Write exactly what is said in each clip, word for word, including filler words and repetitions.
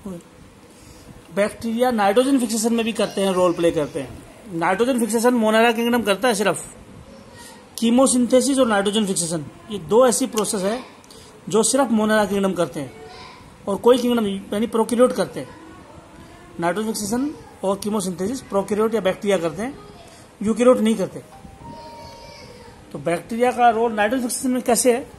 Bacteria nitrogen fixation में भी करते हैं, रोल प्ले करते हैं। नाइट्रोजन फिक्सेशन मोनेरा किंगडम करता है सिर्फ। कीमोसिंथेसिस और नाइट्रोजन फिक्सेशन ये दो ऐसी प्रोसेस है जो सिर्फ मोनेरा किंगडम करते हैं, और कोई किंगडम यानी प्रोकैरियोट करते हैं। नाइट्रोजन फिक्सेशन और कीमोसिंथेसिस प्रोकैरियोट या बैक्टीरिया करते हैं, यूकैरियोट नहीं करते। तो बैक्टीरिया का रोल नाइट्रोजन फिक्सेशन में कैसे है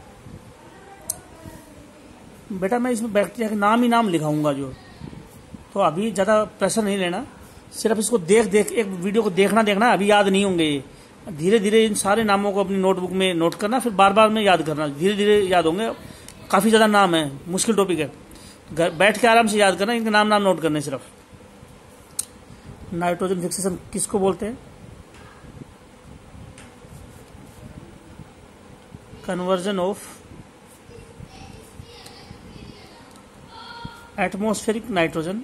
बेटा, मैं इसमें बैक्टीरिया के नाम ही नाम लिखाऊंगा जो, तो अभी ज्यादा प्रेशर नहीं लेना, सिर्फ इसको देख देख एक वीडियो को देखना देखना, अभी याद नहीं होंगे ये। धीरे धीरे इन सारे नामों को अपनी नोटबुक में नोट करना, फिर बार बार में याद करना, धीरे धीरे याद होंगे। काफी ज्यादा नाम है, मुश्किल टॉपिक है, घर बैठ के आराम से याद करना, इनके नाम नाम नोट करने सिर्फ। नाइट्रोजन फिक्सेशन किसको बोलते हैं? Conversion of atmospheric nitrogen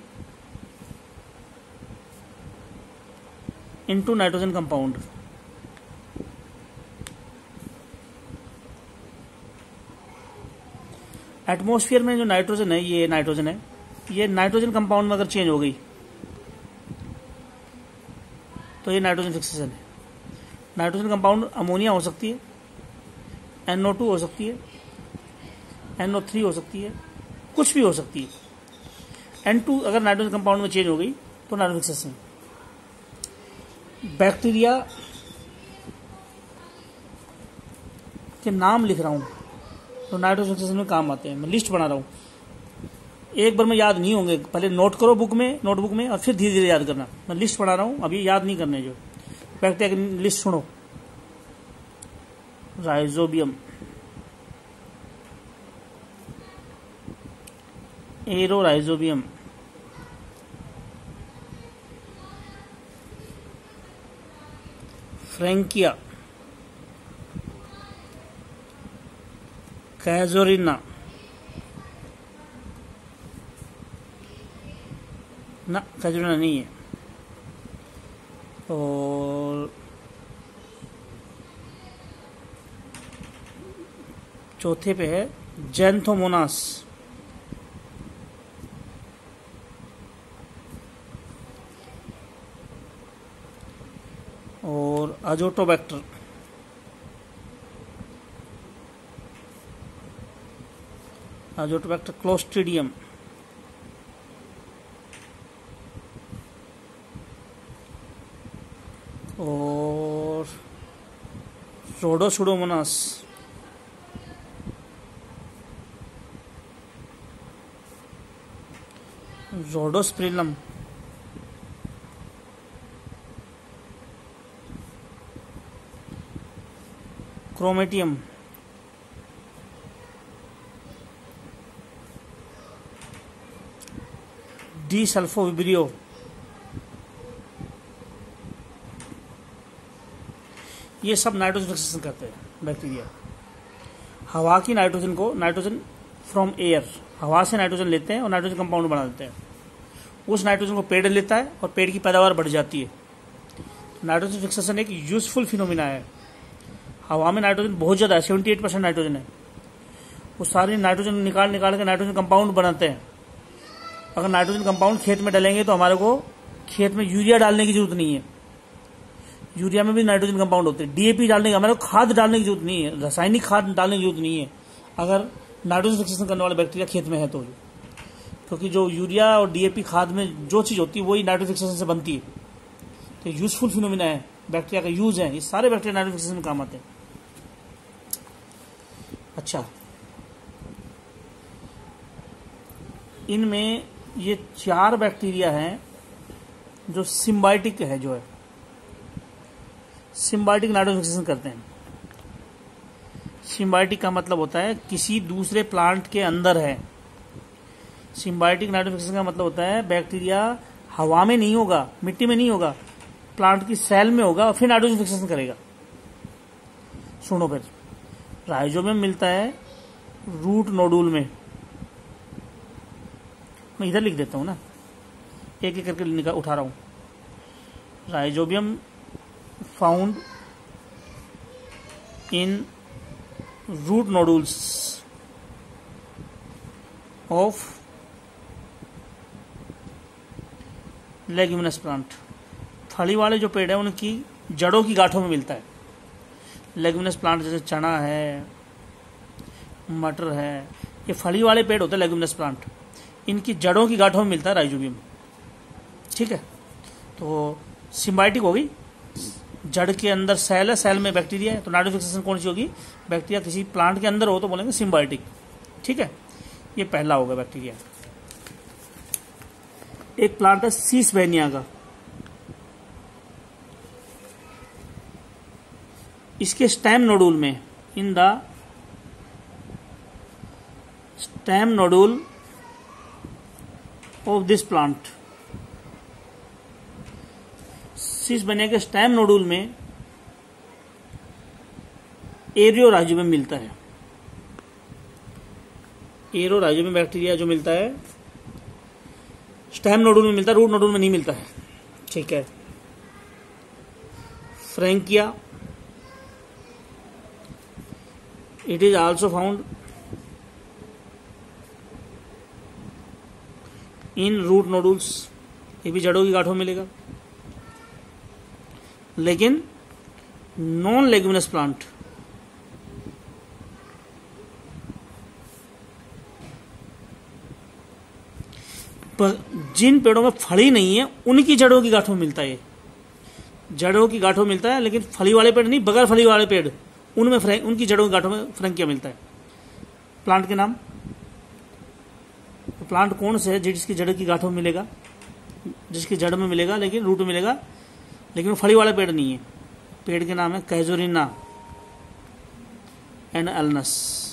into nitrogen compound. Atmosphere में जो नाइट्रोजन है, ये नाइट्रोजन है, ये नाइट्रोजन कंपाउंड में अगर चेंज हो गई तो ये नाइट्रोजन फिक्सेशन है। नाइट्रोजन कंपाउंड अमोनिया हो सकती है, एन ओ टू हो सकती है, एन ओ थ्री हो सकती है, कुछ भी हो सकती है। एन टू अगर नाइट्रोजन कंपाउंड में चेंज हो गई तो नाइट्रोजन फिक्सेशन। बैक्टीरिया के नाम लिख रहा हूं तो नाइट्रोजन फिक्सेशन में काम आते हैं। मैं लिस्ट बना रहा हूं, एक बार में याद नहीं होंगे, पहले नोट करो बुक में, नोटबुक में, और फिर धीरे धीरे याद करना। मैं लिस्ट बना रहा हूं, अभी याद नहीं करने। जो बैक्टीरिया की लिस्ट सुनो: राइजोबियम, एरोराइजोबियम, फ्रैंकिया, कैजोरिना, ना कैजोरिना नहीं है, और चौथे पे है जैंथोमोनास, और अजोटोबैक्टर, अजोटोबैक्टर क्लोस्ट्रीडियम, और रोडोसुडोमोनास, रोडोस्प्रिलम, क्रोमेटियम, डी सल्फोविब्रियो, ये सब नाइट्रोजन फिक्सेशन करते हैं बैक्टीरिया। हवा की नाइट्रोजन को, नाइट्रोजन फ्रॉम एयर, हवा से नाइट्रोजन लेते हैं और नाइट्रोजन कंपाउंड बना देते हैं। उस नाइट्रोजन को पेड़ लेता है और पेड़ की पैदावार बढ़ जाती है। नाइट्रोजन फिक्सेशन एक यूजफुल फिनोमिना है। हवा में नाइट्रोजन बहुत ज्यादा है, सेवेंटी एट परसेंट नाइट्रोजन है। वो सारे नाइट्रोजन निकाल निकाल के नाइट्रोजन कंपाउंड बनाते हैं। अगर नाइट्रोजन कंपाउंड खेत में डालेंगे तो हमारे को खेत में यूरिया डालने की जरूरत नहीं है। यूरिया में भी नाइट्रोजन कंपाउंड होते हैं। डीएपी डालने की, हमारे को खाद डालने की जरूरत नहीं है, रासायनिक खाद डालने की जरूरत नहीं है अगर नाइट्रोजन फिक्सेशन करने वाला बैक्टीरिया खेत में है तो। क्योंकि जो यूरिया और डीएपी खाद में जो चीज होती है वही नाइट्रोजन फिक्सेशन से बनती है। तो यूजफुल फिनोमिना है, बैक्टीरिया का यूज है। ये सारे बैक्टीरिया नाइट्रोजन फिक्सेशन में काम आते हैं। अच्छा, इनमें ये चार बैक्टीरिया हैं जो सिम्बायोटिक है, जो है सिम्बायोटिक नाइट्रोजन फिक्सेशन करते हैं। सिम्बायोटिक का मतलब होता है किसी दूसरे प्लांट के अंदर है। सिम्बायोटिक नाइट्रोजन फिक्सेशन का मतलब होता है बैक्टीरिया हवा में नहीं होगा, मिट्टी में नहीं होगा, प्लांट की सेल में होगा और फिर नाइट्रोजन फिक्सेशन करेगा। सुनो फिर, राइजोबियम मिलता है रूट नोडूल में। मैं इधर लिख देता हूं ना, एक एक करके निकाल उठा रहा हूं। Rhizobium found in root nodules of leguminous plant, फली वाले जो पेड़ है उनकी जड़ों की गांठों में मिलता है। लेग्यूमिनस प्लांट जैसे चना है, मटर है, ये फली वाले पेड़ होते हैं लेग्यूमिनस प्लांट, इनकी जड़ों की गांठों में मिलता है राइजोबियम। ठीक है, तो सिम्बायोटिक होगी, जड़ के अंदर सेल है, सेल में बैक्टीरिया है, तो नाइट्रोजन फिक्सेशन कौन सी होगी? बैक्टीरिया किसी प्लांट के अंदर हो तो बोलेंगे सिम्बायोटिक। ठीक है, ये पहला होगा बैक्टीरिया। एक प्लांट है सीसबेनिया का, इसके स्टेम नोडूल में, in the stem nodule of this plant, Sesbania के स्टेम नोडूल में एरियोराइजोबियम मिलता है। एरियोराइजोबियम बैक्टीरिया जो मिलता है स्टेम नोडूल में मिलता है, रूट नोडूल में नहीं मिलता है। ठीक है, Frankia, it is also found in root nodules, ये भी जड़ों की गांठों में मिलेगा। लेकिन नॉन लेग्यूमिनस प्लांट, जिन पेड़ों में फली नहीं है उनकी जड़ों की गांठों में मिलता है। जड़ों की गांठों में मिलता है, लेकिन फली वाले पेड़ नहीं, बगैर फली वाले पेड़, उनमें उनकी जड़ों की गांठों में फ्रैंकिया मिलता है। प्लांट के नाम, तो प्लांट कौन से है जिसकी जड़ की गांठों में मिलेगा? जिसकी जड़ में मिलेगा लेकिन रूट में मिलेगा, लेकिन वो फली वाला पेड़ नहीं है। पेड़ के नाम है कैजुरिना एंड एलनस।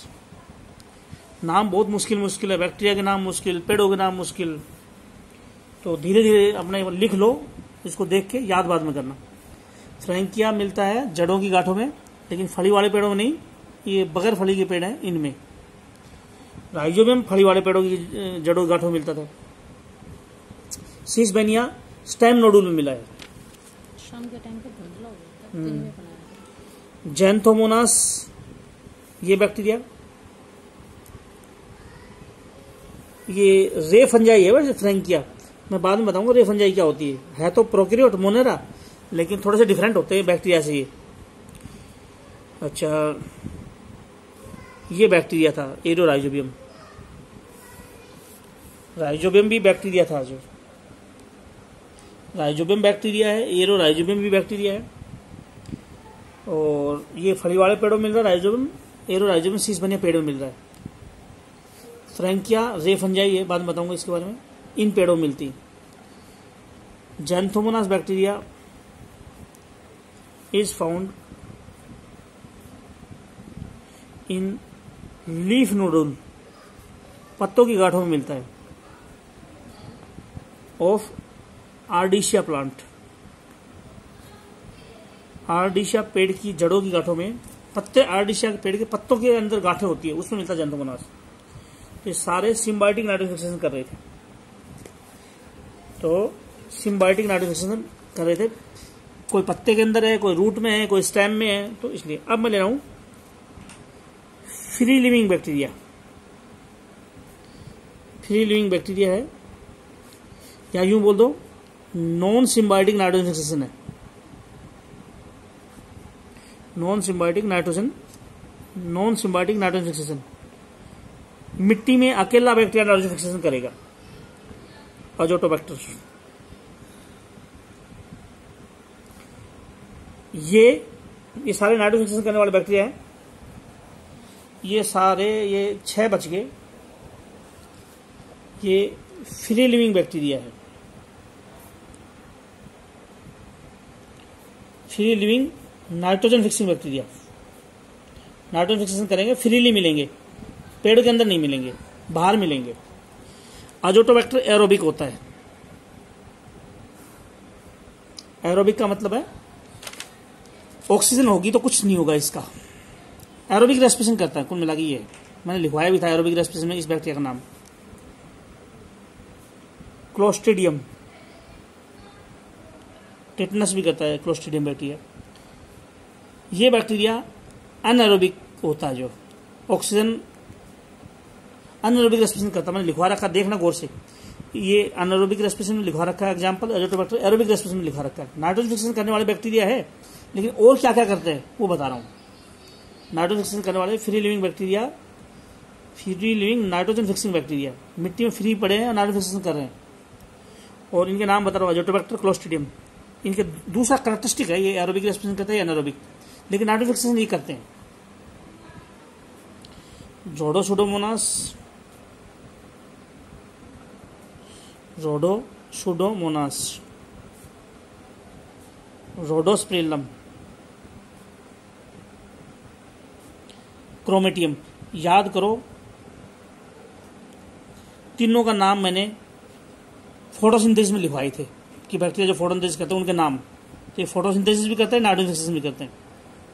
नाम बहुत मुश्किल मुश्किल है, बैक्टीरिया के नाम मुश्किल, पेड़ों के नाम मुश्किल, तो धीरे धीरे अपने लिख लो, इसको देख के याद बाद में करना। फ्रैंकिया मिलता है जड़ों की गांठों में, लेकिन फली वाले पेड़ों में नहीं, ये बगैर फली के पेड़ हैं इनमें। राइजोबियम फली वाले पेड़ों की जड़ों की गांठों में मिलता था। सीसबेनिया स्टेम नोडूल में मिला है। शाम के टाइम पे धुंधला हो जाता है, दिन में बनाया था। जैंथोमोनास, ये बैक्टीरिया, ये रे फंजाई है वैसे फ्रैंकिया, मैं बाद में बताऊंगा रे फंजाई क्या होती है। है तो प्रोकैरियोट मोनेरा, लेकिन थोड़े से डिफरेंट होते हैं बैक्टीरिया से ये। अच्छा, ये बैक्टीरिया था एरियोराइजोबियम। राइजोबियम भी बैक्टीरिया था, जो राइजोबियम बैक्टीरिया है, एरियोराइजोबियम भी बैक्टीरिया है। और ये फली वाले पेड़ों में मिल रहा है राइजोबियम, एरियोराइजोबियम सीसबेनिया पेड़ में मिल रहा है। फ्रैंकिया रे फंजाई है, बाद में बताऊंगा इसके बारे में, इन पेड़ों में मिलती। Xanthomonas bacteria is found in leaf nodule, पत्तों की गांठों में मिलता है, ऑफ आर्डिशिया प्लांट। आर्डिशिया पेड़ की जड़ों की गांठों में, पत्ते आर्डिशिया के पेड़ के पत्तों के अंदर गांठें होती है, उसमें मिलता है जैंथोमोनास। ये सारे सिम्बायोटिक नाइट्रोजन फिक्सेशन कर रहे थे, तो सिम्बायोटिक नाइट्रोजन फिक्सेशन कर रहे थे। कोई पत्ते के अंदर है, कोई रूट में है, कोई स्टेम में है, तो इसलिए। अब मैं ले रहा हूं free living bacteria. Free living bacteria है, या यूं बोल दो नॉन सिम्बायोटिक नाइट्रोजन फिक्सेशन है। Non symbiotic nitrogen non symbiotic nitrogen fixation, मिट्टी में अकेला बैक्टीरिया नाइट्रोजन फिक्सेशन करेगा, अजोटोबैक्टर। ये ये सारे नाइट्रोजन फिक्सेशन करने वाले बैक्टीरिया हैं। ये सारे, ये छह बच गए, ये फ्री लिविंग बैक्टीरिया है। Free living nitrogen fixing bacteria, nitrogen fixation करेंगे, फ्रीली मिलेंगे, पेड़ के अंदर नहीं मिलेंगे, बाहर मिलेंगे। अजोटोबैक्टर एरोबिक होता है। एरोबिक का मतलब है ऑक्सीजन होगी तो कुछ नहीं होगा इसका। एरोबिक रेस्पिरेशन करता है, कुल मिला के ये मैंने लिखवाया भी था एरोबिक रेस्पिरेशन में इस बैक्टीरिया का नाम। क्लोस्ट्रीडियम, टेटनस भी करता है क्लोस्ट्रीडियम बैक्टीरिया। ये बैक्टीरिया अनएरोबिक होता है, जो ऑक्सीजन अनएरोबिक रेस्पिरेशन करता है, मैंने लिखवा रखा, देखना गौर से। ये अनारोबिक रेस्पिरेशन में लिखा रखा है एग्जाम्पल, एजोटोबैक्टर एरोबिक रेस्पिरेशन में लिखा रखा है। नाइट्रोजन फिक्सेशन करने वाले बैक्टीरिया है, लेकिन और क्या क्या करते हैं वो बता रहा हूँ। नाइट्रोजन फिक्सेशन करने वाले free living bacteria, free living nitrogen fixing bacteria मिट्टी में फ्री पड़े हैं और नाइट्रोजन फिक्सेशन कर रहे हैं, और इनके नाम बता रहा हूँ, एजोटोबैक्टर, क्लोस्ट्रिडियम। इनके दूसरा कैरेक्टरिस्टिक है, ये एरोबिक रेस्पिरेशन करते हैं या एनारोबिक, लेकिन नाइट्रोजन फिक्सेशन नहीं करते हैं। रोडोसुडोमोनास, रोडोसुडोमोनास, रोडोस्पिरिलम, क्रोमेटियम। याद करो, तीनों का नाम मैंने फोटोसिंथेसिस में लिखवाए थे कि बैक्टीरिया जो फोटोसिंथेसिस करते हैं उनके नाम। तो ये फोटोसिंथेसिस भी करते हैं, नाइट्रोजन फिक्सेशन भी करते हैं।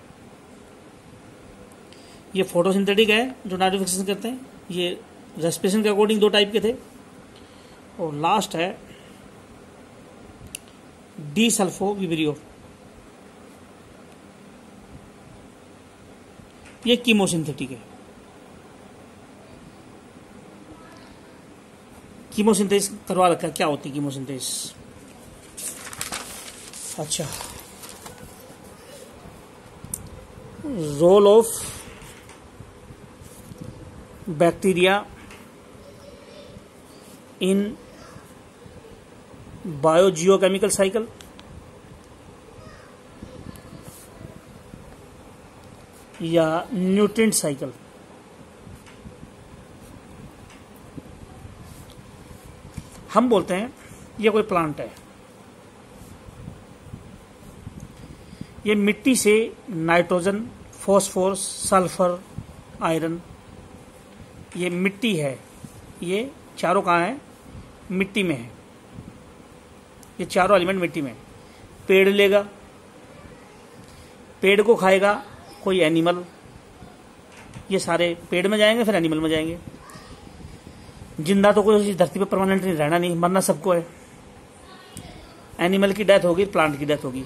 ये फोटोसिंथेटिक है जो नाइट्रोजन फिक्सेशन करते हैं, ये रेस्पिरेशन के अकॉर्डिंग दो टाइप के थे। और लास्ट है डी सल्फो विब्रियो, ये कीमोसिंथेटिक है। कीमोसिंथेसिस करवा रखा है, क्या होती है कीमोसिंथेसिस? अच्छा, role of bacteria in biogeochemical cycle, या न्यूट्रिएंट साइकिल। हम बोलते हैं ये कोई प्लांट है, ये मिट्टी से नाइट्रोजन, फॉस्फोरस, सल्फर, आयरन, ये मिट्टी है, ये चारों कहाँ है? मिट्टी में है। ये चारों एलिमेंट मिट्टी में। पेड़ लेगा, पेड़ को खाएगा कोई एनिमल, ये सारे पेड़ में जाएंगे, फिर एनिमल में जाएंगे। जिंदा तो कोई धरती पे परमानेंट नहीं रहना, नहीं, मरना सबको है। एनिमल की डेथ होगी, प्लांट की डेथ होगी।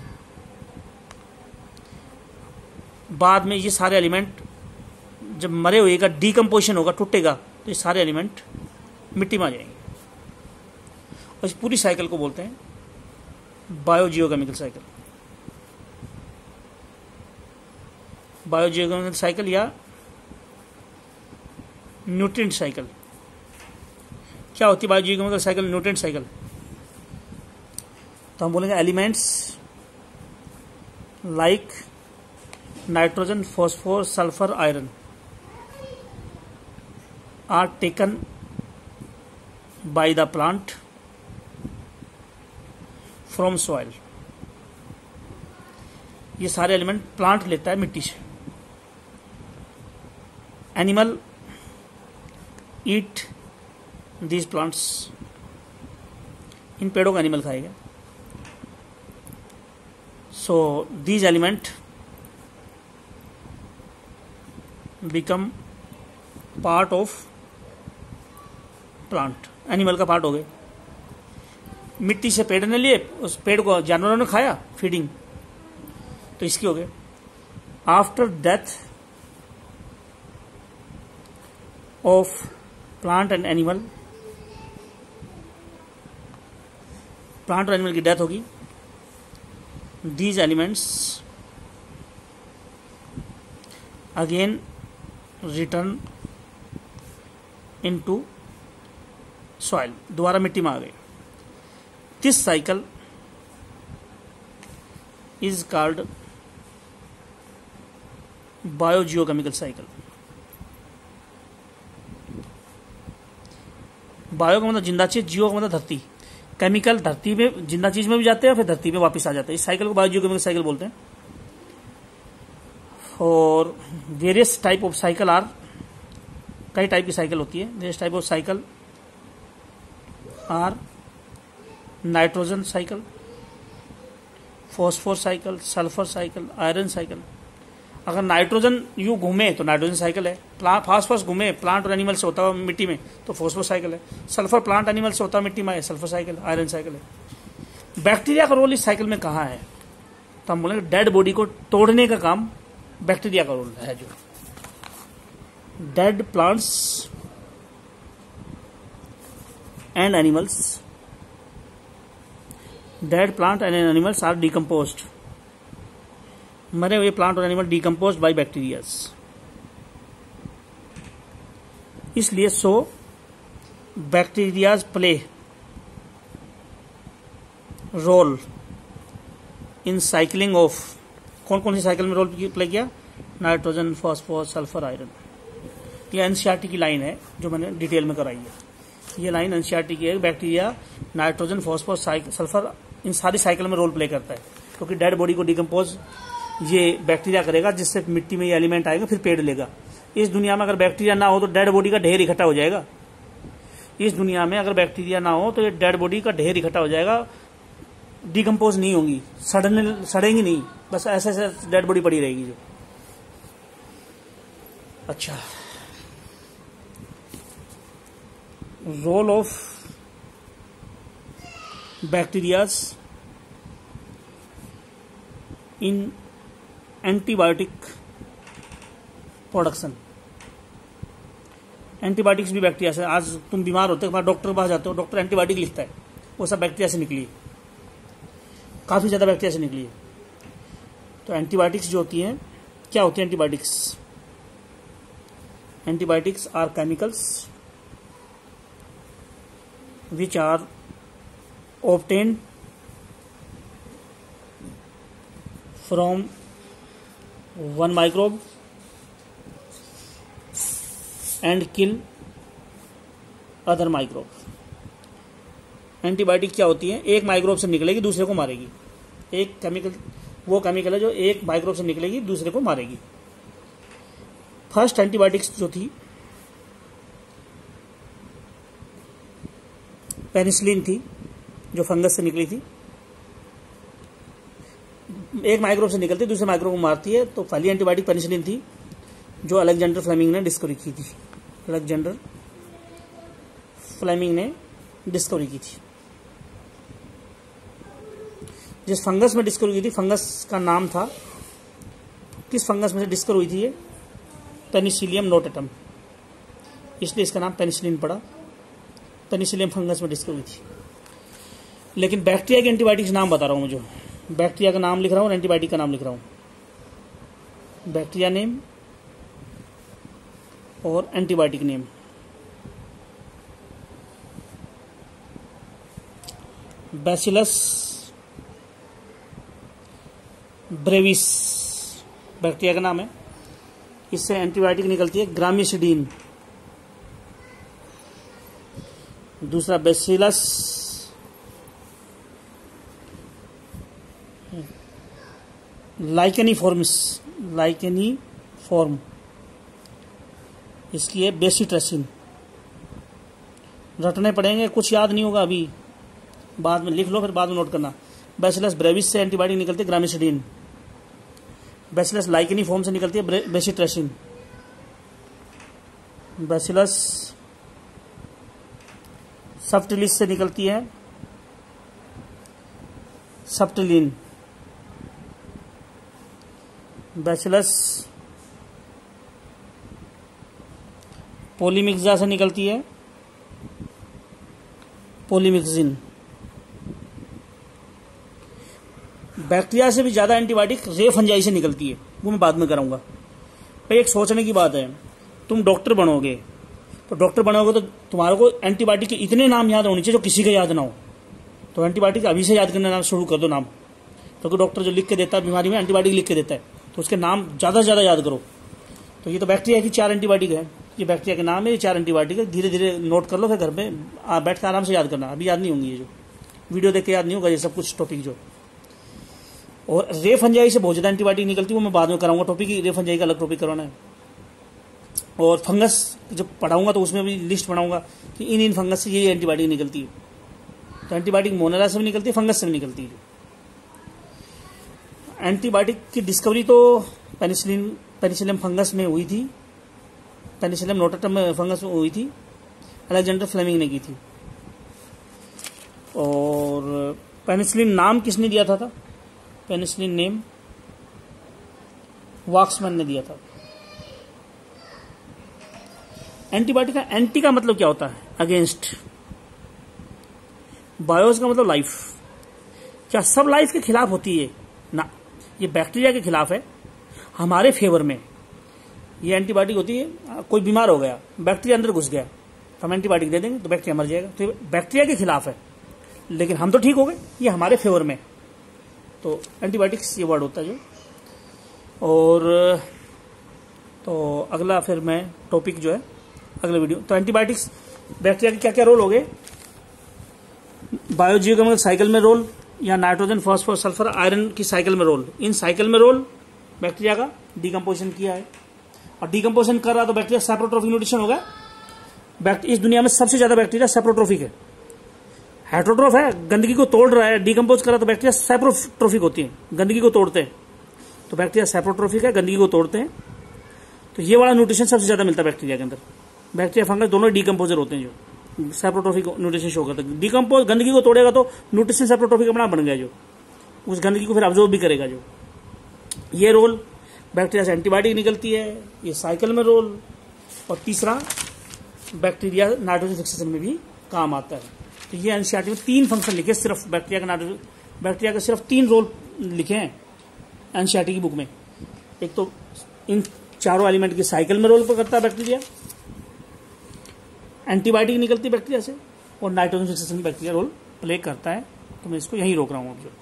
बाद में ये सारे एलिमेंट जब मरे हुए का डीकम्पोजिशन होगा, टूटेगा, तो ये सारे एलिमेंट मिट्टी में आ जाएंगे। और इस पूरी साइकिल को बोलते हैं बायोजियोकेमिकल साइकिल। बायोजियोकेमिकल साइकिल या न्यूट्रिएंट साइकिल। क्या होती है बायोजियोकेमिकल साइकिल, न्यूट्रिएंट साइकिल? तो हम बोलेंगे elements like nitrogen, phosphorus, sulphur, iron are taken by the plant from soil. ये सारे एलिमेंट प्लांट लेता है मिट्टी से। एनिमल ईट दीज प्लांट्स, इन पेड़ों का एनिमल खाएगा। So these element become part of plant, animal का पार्ट हो गए। मिट्टी से पेड़ ने लिए, उस पेड़ को जानवरों ने खाया, फीडिंग, तो इसकी हो गए। After death of plant and animal, plant और एनिमल की डेथ होगी, these elements again return into soil, दोबारा मिट्टी में आ गए। This cycle is called biogeochemical cycle. Bio का मतलब जिंदा चीज, जियो का मतलब धरती। केमिकल धरती में, जिंदा चीज में भी जाते हैं, फिर धरती में वापस आ जाते हैं। इस साइकिल को बायोजियोकेमिकल साइकिल बोलते हैं। और various type of cycle are, कई टाइप की साइकिल होती है। Various type of cycle are nitrogen cycle, phosphor cycle, sulphur cycle, iron cycle. अगर नाइट्रोजन यू घूमे तो नाइट्रोजन साइकिल है, फास्फोरस घूमे प्लांट और एनिमल से होता है मिट्टी में तो फॉस्फोर साइकिल है, सल्फर प्लांट एनिमल से होता है मिट्टी में सल्फर साइकिल, आयरन साइकिल है। बैक्टीरिया का रोल इस साइकिल में कहाँ है? तो हम बोलेंगे डेड बॉडी को तोड़ने का काम बैक्टीरिया का रोल है। जो dead plants and animals, dead plant and animals are decomposed, मरे हुए प्लांट और एनिमल डिकम्पोज्ड बाय बैक्टीरियाज। इसलिए so bacterias play role in cycling of, कौन कौन सी साइकिल में रोल प्ले किया, नाइट्रोजन, फॉस्फोरस, सल्फर, आयरन। ये एनसीईआरटी की लाइन है जो मैंने डिटेल में कराई है। ये लाइन एनसीईआरटी की है, बैक्टीरिया नाइट्रोजन, फॉस्फोरस, सल्फर इन सारी साइकिल में रोल प्ले करता है, क्योंकि डेड बॉडी को डिकम्पोज ये बैक्टीरिया करेगा, जिससे मिट्टी में ये एलिमेंट आएगा, फिर पेड़ लेगा। इस दुनिया में अगर बैक्टीरिया ना हो तो डेड बॉडी का ढेर इकट्ठा हो जाएगा। इस दुनिया में अगर बैक्टीरिया ना हो तो ये डेड बॉडी का ढेर इकट्ठा हो जाएगा, डिकम्पोज नहीं होंगी, सड़ने सड़ेंगी नहीं, बस ऐसे ऐसे डेड बॉडी पड़ी रहेगी जो। अच्छा, role of bacterias in antibiotic production. Antibiotics भी बैक्टीरिया से, आज तुम बीमार होते हो, डॉक्टर के पास जाते हो, डॉक्टर एंटीबायोटिक लिखता है, वो सब बैक्टीरिया से निकली है, काफी ज्यादा बैक्टीरिया से निकली है। तो एंटीबायोटिक्स जो होती हैं, क्या होती है antibiotics? Antibiotics are chemicals which are obtained from one microbe and kill other microbe। Antibiotic क्या होती है? एक माइक्रोब से निकलेगी, दूसरे को मारेगी। एक केमिकल, वो केमिकल है जो एक माइक्रोब से निकलेगी, दूसरे को मारेगी। फर्स्ट एंटीबायोटिक्स जो थी पेनिसिलिन थी, जो फंगस से निकली थी। एक माइक्रोब से निकलती, दूसरे माइक्रोब को मारती है। तो पहली एंटीबायोटिक पेनिसिलिन थी, जो अलेक्जेंडर फ्लेमिंग ने डिस्कवरी की थी। अलेक्जेंडर फ्लेमिंग ने डिस्कवरी की थी। जिस फंगस में डिस्कवरी की थी, फंगस का नाम था, किस फंगस में से डिस्कवर हुई थी ये? पेनिसिलियम नोटेटम, इसलिए इसका नाम पेनिसिलिन पड़ा। पेनिसिलियम फंगस में डिस्कवर हुई थी। लेकिन बैक्टीरिया के एंटीबायोटिक्स नाम बता रहा हूं मुझे, बैक्टीरिया का नाम लिख रहा हूं और एंटीबायोटिक का नाम लिख रहा हूं। बैक्टीरिया नेम और antibiotic name. Bacillus brevis bacteria का नाम है। इससे एंटीबायोटिक निकलती है ग्रामिसिडीन। दूसरा बैसिलस लाइकेनिफॉर्मिस, लाइकेनिफॉर्म, इसकी है बेसिट्रेसिन। रटने पड़ेंगे, कुछ याद नहीं होगा अभी, बाद में लिख लो, फिर बाद में नोट करना। बैसिलस ब्रेविस से एंटीबायोटिक निकलती है ग्रामिसिडीन। बैसिलस लाइकेनिफॉर्म से निकलती है बेसिट्रेसिन। बैसिलस सब्टिलिस से निकलती है सब्टिलिन। बैसिलस पोलीमिक्सा से निकलती है पोलीमिक्सिन। बैक्टीरिया से भी ज्यादा एंटीबायोटिक रे फंजाई से निकलती है, वो मैं बाद में कराऊंगा। भाई एक सोचने की बात है, तुम डॉक्टर बनोगे तो डॉक्टर बनोगे तो तुम्हारे को एंटीबायोटिक के इतने नाम याद होने चाहिए जो किसी का याद ना हो। तो एंटीबायोटिक अभी से याद करना नाम शुरू कर दो नाम, क्योंकि तो डॉक्टर जो लिख के देता है बीमारी में एंटीबायोटिक लिख के देता है, तो उसके नाम ज्यादा से ज्यादा याद करो। तो ये तो बैक्टीरिया की चार एंटीबायोटिक है, ये बैक्टीरिया के नाम है, ये चार एंटीबायोटिक है। धीरे धीरे नोट कर लो, फिर घर पे बैठ के आराम से याद करना। अभी याद नहीं होंगी, ये जो वीडियो देख के याद नहीं होगा ये सब कुछ टॉपिक जो। और रे फंजाई से बहुत ज्यादा एंटीबायोटिक निकलती है, वो मैं बाद में कराऊंगा टॉपिक की। रे फंजाई का अलग टॉपिक करवाना है। और फंगस जब पढ़ाऊंगा तो उसमें भी लिस्ट बनाऊंगा कि इन इन फंगस से ये एंटीबायोटिक निकलती है। तो एंटीबायोटिक मोनेरा से भी निकलती है, फंगस से भी निकलती है। एंटीबायोटिक की डिस्कवरी तो पेनिसिलिन पेनिसिलियम फंगस में हुई थी, पेनिसिलियम नोटेटम में फंगस में हुई थी, अलेक्जेंडर फ्लेमिंग ने की थी। और पेनिसिलिन नाम किसने दिया था, था? पेनिसिलिन नेम वाक्समैन ने दिया था। एंटीबायोटिक का एंटी का मतलब क्या होता है? अगेंस्ट। बायोस का मतलब लाइफ। क्या सब लाइफ के खिलाफ होती है? ना, ये बैक्टीरिया के खिलाफ है, हमारे फेवर में। ये एंटीबायोटिक होती है, कोई बीमार हो गया, बैक्टीरिया अंदर घुस गया, तो हम एंटीबायोटिक दे देंगे तो बैक्टीरिया मर जाएगा। तो ये बैक्टीरिया के खिलाफ है, लेकिन हम तो ठीक हो गए, ये हमारे फेवर में। तो एंटीबायोटिक्स ये वर्ड होता है जो। और तो अगला फिर मैं टॉपिक जो है अगले वीडियो। तो एंटीबायोटिक्स बैक्टीरिया के क्या क्या रोल हो गए? बायोजियोकेमिकल साइकिल में रोल, या नाइट्रोजन फॉस्फोरस सल्फर आयरन की साइकिल में रोल। इन साइकिल में रोल बैक्टीरिया का डिकम्पोजिशन किया है, और डिकम्पोजिशन कर रहा तो बैक्टीरिया सेप्रोट्रोफिक न्यूट्रिशन होगा। इस दुनिया में सबसे ज्यादा बैक्टीरिया सेप्रोट्रोफिक है। हेट्रोट्रोफ है, गंदगी को तोड़ रहा है, डिकम्पोज कर रहा तो बैक्टीरिया सेप्रोट्रोफिक होती है, गंदगी को तोड़ते हैं। तो बैक्टीरिया सेप्रोट्रोफिक है, गंदगी को तोड़ते हैं। तो ये वाला न्यूट्रिशन सबसे ज्यादा मिलता है बैक्टीरिया के अंदर। बैक्टीरिया फंगस दोनों डिकम्पोजर होते हैं जो सेप्रोट्रोफिक न्यूट्रिशन शो करता है। डिकम्पोज गंदगी को तोड़ेगा तो न्यूट्रिशन सेप्रोट्रोफिक अपना बन गया, जो उस गंदगी को फिर अब्जॉर्ब भी करेगा। जो ये रोल बैक्टीरिया से एंटीबायोटिक निकलती है, ये साइकिल में रोल। और तीसरा बैक्टीरिया नाइट्रोजन फिक्सेशन में भी काम आता है। तो ये एनसीईआरटी में तीन फंक्शन लिखे सिर्फ बैक्टीरिया का, नाइट्रोजन बैक्टीरिया के सिर्फ तीन रोल लिखे हैं एनसीईआरटी की बुक में। एक तो इन चारों एलिमेंट की साइकिल में रोल करता है बैक्टीरिया, एंटीबायोटिक निकलती है बैक्टीरिया से, और नाइट्रोजन फिक्सेशन में बैक्टीरिया रोल प्ले करता है। तो मैं इसको यहीं रोक रहा हूँ अब जो